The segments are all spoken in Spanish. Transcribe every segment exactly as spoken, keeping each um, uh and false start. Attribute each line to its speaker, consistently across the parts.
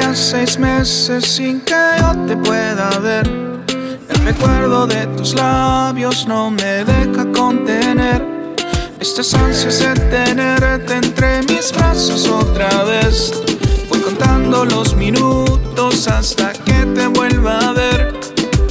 Speaker 1: ya seis meses sin que yo te pueda ver. El recuerdo de tus labios no me deja contener estas ansias de tenerte entre mis brazos otra vez. Voy contando los minutos hasta que te vuelva a ver.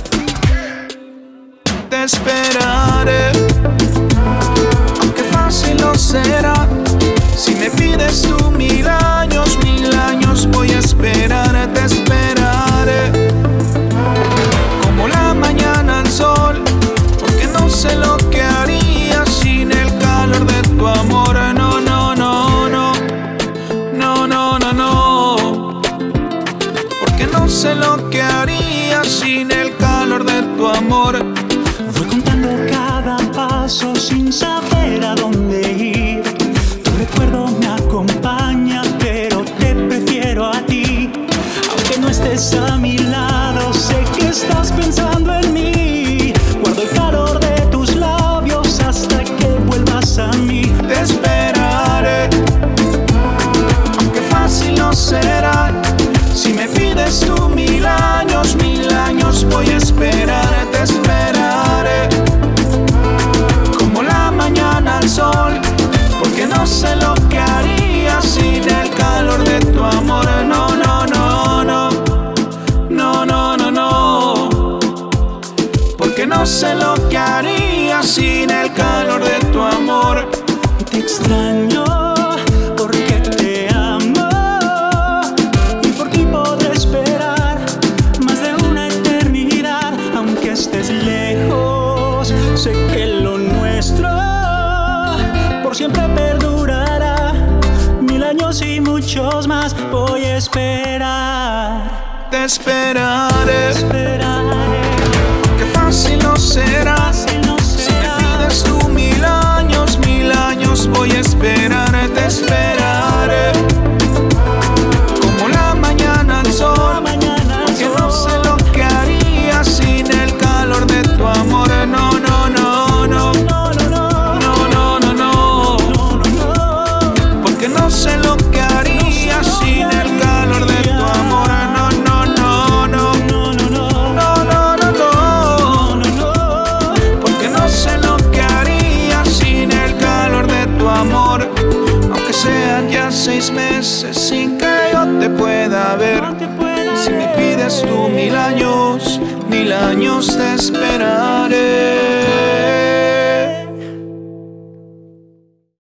Speaker 1: Te esperaré, aunque fácil no será. Si me pides tú mil años, mil años voy a esperar. Te esperaré como la mañana al sol, porque no sé lo que haría sin el calor de tu amor. No, no, no, no, no, no, no, no, porque no sé lo que haría sin el calor de tu amor.
Speaker 2: Voy contando cada paso sin saber a dónde ir. Tu recuerdo me acompaña, pero te prefiero a ti. Aunque no estés a mi lado, sé que estás pensando en mí. Guardo el calor de tus labios hasta que vuelvas a mí.
Speaker 1: Te esperaré, aunque fácil no será. Si me pides tú mil años, mil años voy a esperar. Te esperaré como la mañana al sol, porque no sé lo que haría sin el calor de tu amor. No, no, no, no, no, no, no, no, porque no sé lo que haría sin el calor de tu amor.
Speaker 2: Te extraño porque te amo, y por ti podré esperar más de una eternidad. Aunque estés lejos, sé que lo nuestro por siempre perdurará. Mil años y muchos más voy a esperar.
Speaker 1: Te esperaré,
Speaker 2: Te esperaré.